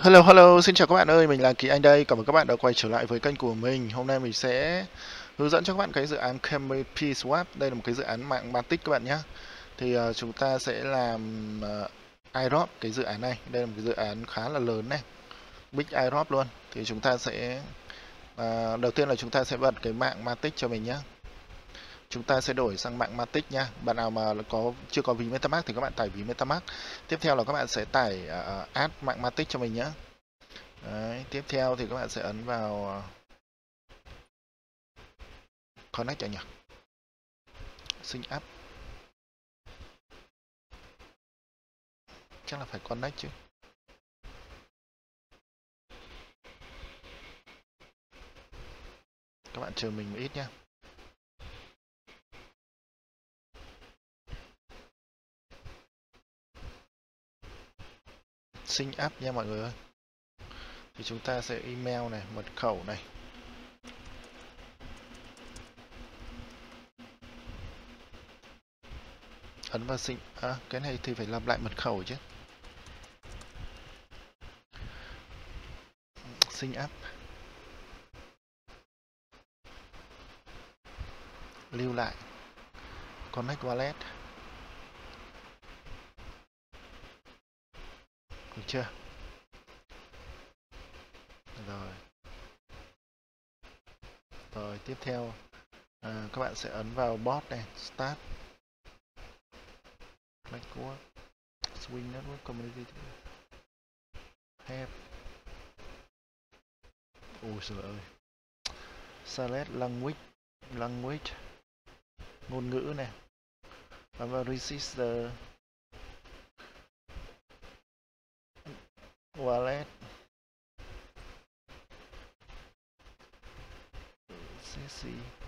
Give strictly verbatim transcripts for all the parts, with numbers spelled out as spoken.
Hello, hello, xin chào các bạn ơi, mình là Kỳ Anh đây. Cảm ơn các bạn đã quay trở lại với kênh của mình. Hôm nay mình sẽ hướng dẫn cho các bạn cái dự án Camry Swap. Đây là một cái dự án mạng Matic các bạn nhé. Thì uh, chúng ta sẽ làm uh, airdrop cái dự án này. Đây là một cái dự án khá là lớn này, big airdrop luôn. Thì chúng ta sẽ uh, đầu tiên là chúng ta sẽ bật cái mạng Matic cho mình nhé. Chúng ta sẽ đổi sang mạng Matic nha. Bạn nào mà có chưa có ví MetaMask thì các bạn tải ví MetaMask. Tiếp theo là các bạn sẽ tải uh, add mạng Matic cho mình nhé. Đấy, tiếp theo thì các bạn sẽ ấn vào uh, connect nhỉ, sync up, chắc là phải connect chứ. Các bạn chờ mình một ít nhé. Sync up nha mọi người ơi. Thì chúng ta sẽ email này, mật khẩu này. Ấn vào sync, à, cái này thì phải lặp lại mật khẩu chứ. Sync up. Lưu lại. Connect wallet. Được chưa? Rồi. Rồi tiếp theo à, các bạn sẽ ấn vào bot này, start. Network. Swing network community. Help. Ôi trời ơi. Select language. Language. Ngôn ngữ này. Ấn vào register. Wallet. xê xê.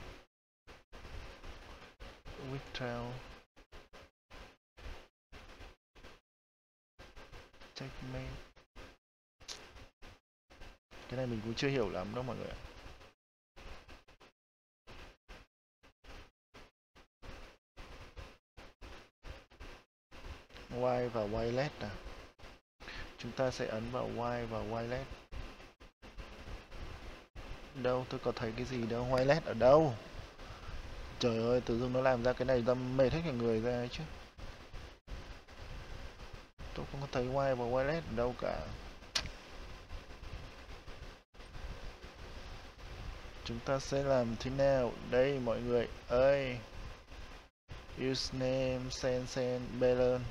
Withdraw. Checkmate. Cái này mình cũng chưa hiểu lắm đâu mọi người ạ. Y và wireless à. Chúng ta sẽ ấn vào Y và wireless. Đâu, tôi có thấy cái gì đâu, wireless ở đâu? Trời ơi, tự dưng nó làm ra cái này ra mệt hết cả người ra ấy chứ. Tôi không có thấy Y và wireless ở đâu cả. Chúng ta sẽ làm thế nào? Đây mọi người ơi. Username, send, send, balance.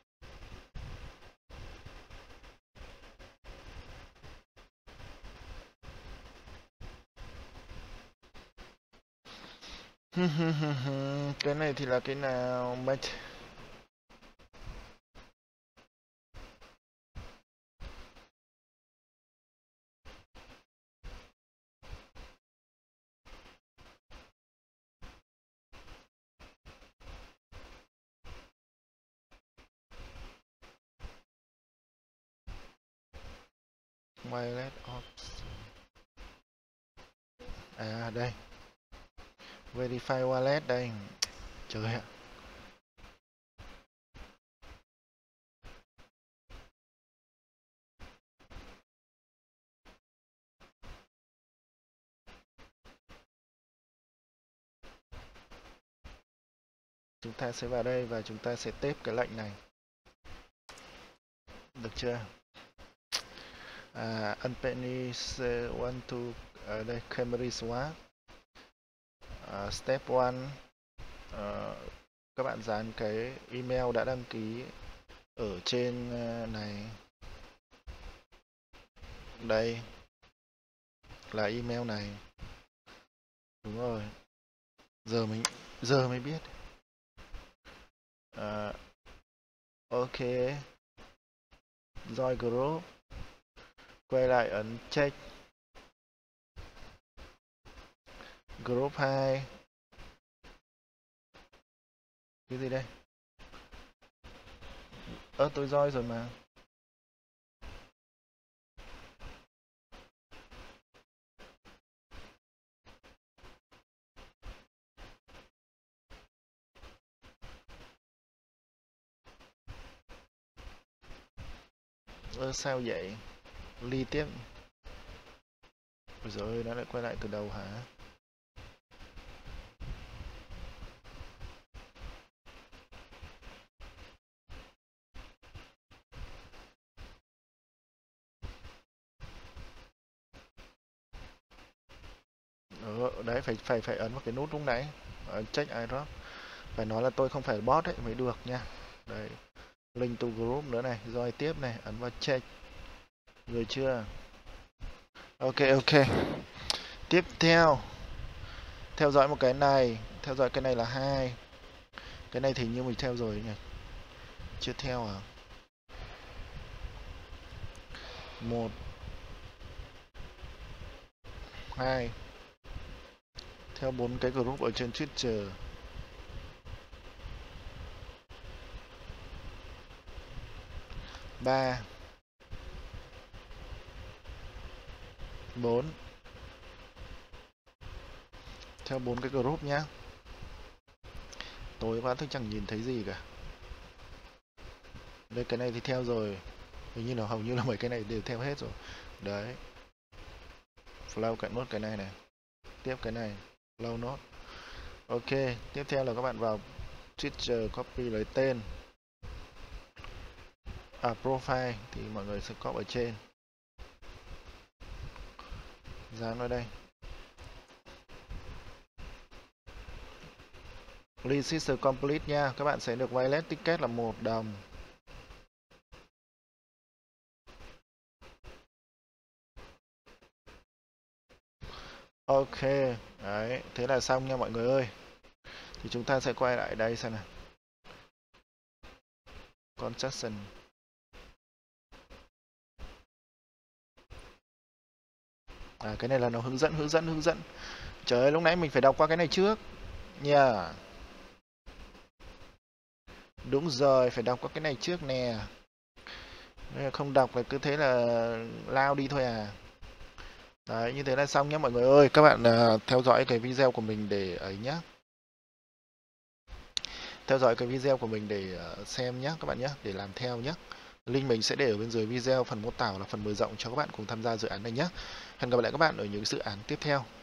Cái này thì là cái nào? Match. Wireless ops. À đây. Verify wallet đây. Trời ạ. Chúng ta sẽ vào đây và chúng ta sẽ tép cái lệnh này. Được chưa? À, unpenny one to ở đây Camry swap. À, step one. À, các bạn dán cái email đã đăng ký ở trên này. Đây là email này. Đúng rồi. Giờ mình giờ mới biết. À, ok. Join group. Quay lại ấn check. Group hai. Cái gì đây? Ơ tôi join rồi mà. Ơ sao vậy? Ly tiếp. Ôi giời ơi, nó lại quay lại từ đầu hả? Ừ, đấy phải phải phải ấn vào cái nút lúc nãy. Ờ, check iDrop. Phải nói là tôi không phải bot ấy mới được nha. Đây, link to group nữa này, rồi tiếp này, ấn vào check. Rồi chưa? Ok ok. Tiếp theo, theo dõi một cái này, theo dõi cái này là hai. Cái này thì như mình theo rồi nhỉ. Chưa theo à? Một, hai. Theo bốn cái group ở trên Twitter. Ba, bốn. Theo bốn cái group nhá. Tối quá tôi chẳng nhìn thấy gì cả. Đây cái này thì theo rồi. Hình như là hầu như là mấy cái này đều theo hết rồi. Đấy. Flow cạnh nốt cái này này. Tiếp cái này. Flow nốt. Ok. Tiếp theo là các bạn vào Twitter copy lấy tên. À profile thì mọi người sẽ copy ở trên. Dán vào đây. Register complete nha. Các bạn sẽ được wireless ticket là một đồng. Ok. Đấy. Thế là xong nha mọi người ơi. Thì chúng ta sẽ quay lại đây xem nào. Construction. À cái này là nó hướng dẫn hướng dẫn hướng dẫn. Trời ơi lúc nãy mình phải đọc qua cái này trước nha. Yeah. Đúng rồi, phải đọc qua cái này trước nè. Không đọc là cứ thế là lao đi thôi à. Đấy, như thế là xong nhé mọi người ơi. Các bạn uh, theo dõi cái video của mình để ấy nhá. Theo dõi cái video của mình để uh, xem nhé các bạn nhé, để làm theo nhé. Link mình sẽ để ở bên dưới video, phần mô tả là phần mở rộng cho các bạn cùng tham gia dự án này nhé. Hẹn gặp lại các bạn ở những dự án tiếp theo.